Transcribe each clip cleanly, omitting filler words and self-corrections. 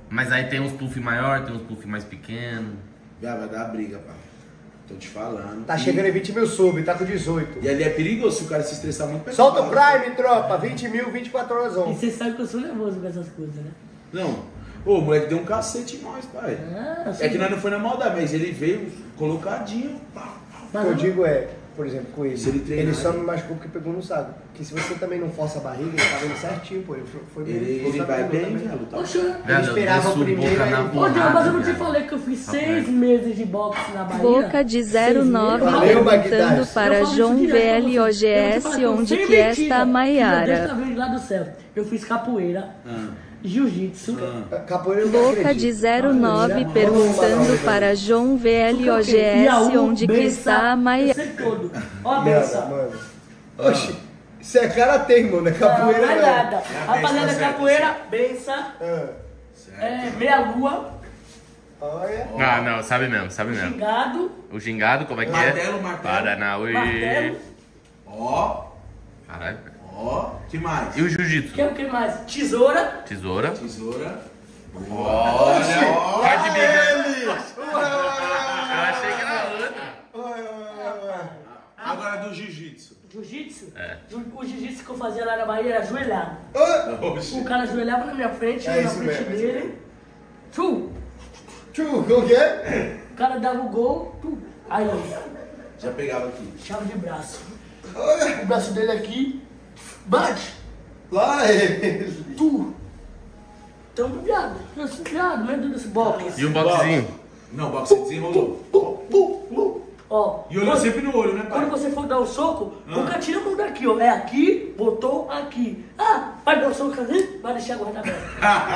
Mas aí tem uns puff maior, tem uns puff mais pequeno. Vai dar briga, pai. Tô te falando. Tá chegando em 20 mil sub, tá com 18. E ali é perigoso se o cara se estressar muito. Solta o Prime, tropa. 20 mil, 24 horas E on. você sabe que eu sou nervoso com essas coisas, né? Não. Ô, o moleque deu um cacete em nós, pai. É que nós não foi na maldade, mas ele veio colocadinho. O que eu digo é, por exemplo, com ele, Se ele treinar, só ele- me machucou porque pegou no saco. Porque se você também não força a barriga, ele tá vendo certinho, pô. Ele vai bem, velho. Tá? Oxe, Ele esperava o desço primeiro, boca aí na ele- ô, Diogo, mas eu não te viado. falei que eu fiz Papo 6 reto. meses de boxe na Bahia? Boca de 09 Valeu, perguntando Bagdad. para Eu falo João isso direto pra vocês. VLOGS Eu vou te falar que eu onde sem que mentira, está a filha, Deus Maiara. tá vendo lá do céu. Eu fiz capoeira, jiu-jitsu. Capoeira eu não Boca acredito. de 09 perguntando para João VLOGS onde que está a Eu Maiara. sei todo. Ó a Mano, benção. mano. Oxi, isso é karatê, irmão, não é capoeira Não é não. nada. É a Rapaziada, benção, capoeira, benção, Ah, meia-lua, olha. Ah, não, sabe mesmo, sabe mesmo. gingado, O gingado, como é que Martelo, é? martelo. Paranauê. martelo. Ó, Caralho. ó. Que mais? E o jiu-jitsu? Que é o que mais? Tesoura. Tesoura. Tesoura. Olha, Olha de biga. ele! Eu achei que era outra. Agora do jiu-jitsu. Jiu-jitsu? É. O jiu-jitsu que eu fazia lá na Bahia era ajoelhado. Oxi. O cara ajoelhava na minha frente, É eu na isso frente mesmo, é isso dele. Tu, Tchu, o que é? o cara dava o gol, tu. Aí, Já pegava aqui. chave de braço. Olha, O braço dele aqui, bate, lá ele. tu. Então, viado, eu sou viado, medo desse boxe. E um boxezinho? Não, o boxe desenrolou. Ó, E olhou sempre no olho, né, pai? quando você for dar um soco, nunca tira a mão daqui, ó. É aqui, botou aqui. Ah, vai dar um soco assim, vai deixar a guarda aberta.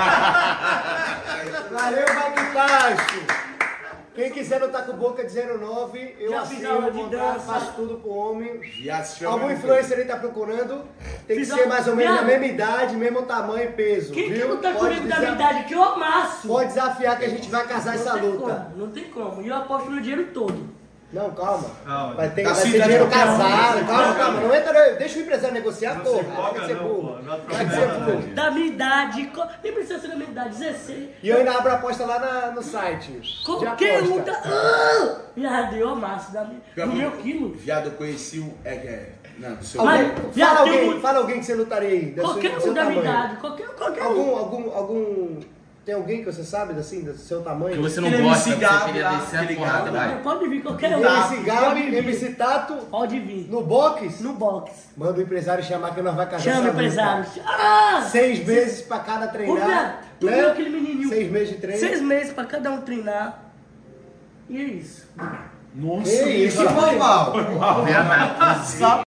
Valeu, Bagdash. Quem quiser lutar com boca de 09, eu Já fiz assino, aula de montar, dança. faço tudo pro homem. Viado, se chama Algum muito. influencer aí tá procurando, tem que Fiz ser aula- mais ou menos da Viado. mesma idade, mesmo tamanho e peso, Quem que viu? luta Pode comigo da minha desaf- idade que eu amasso? Pode desafiar que a gente vai casar essa Não tem luta. como, não tem como. E eu aposto meu dinheiro todo. Não, calma. Calma. Vai ter Da vai ser cidade dinheiro não quer casado. não. Calma, calma. Não entra, deixa o empresário negociar, Não porra. se empolga Vai ser não, burro. pô. Não Vai ser burro. Da minha idade, nem precisa ser da minha idade, 16. E eu ainda abro a aposta lá no site. de Qualquer aposta. um da. Viado, eu amasso do meu quilo. Viado, eu conheci um. Não, do seu. Mas- Alguém, viado, fala, tem alguém, um- fala alguém que você lutaria aí. Do Qualquer seu um da minha tamanho. idade, qualquer um. Algum. Tem alguém que você sabe, assim, do seu tamanho? Que você não Aquele gosta, MC você Gabi queria lá, descer a aquele porrada, Gabi vai. Pode vir, qualquer um. MC Gabi, Pode vir. MC Tato, Pode vir. no box. No box. Manda o empresário chamar que nós vai casar Chama essa empresário. luta. Ah! 6 meses pra cada Ô, treinar. viado, tu né? viu aquele menininho? 6 meses de treino. 6 meses pra cada um treinar. E é isso. Nossa, Que isso, Foi pai? mal. Viado,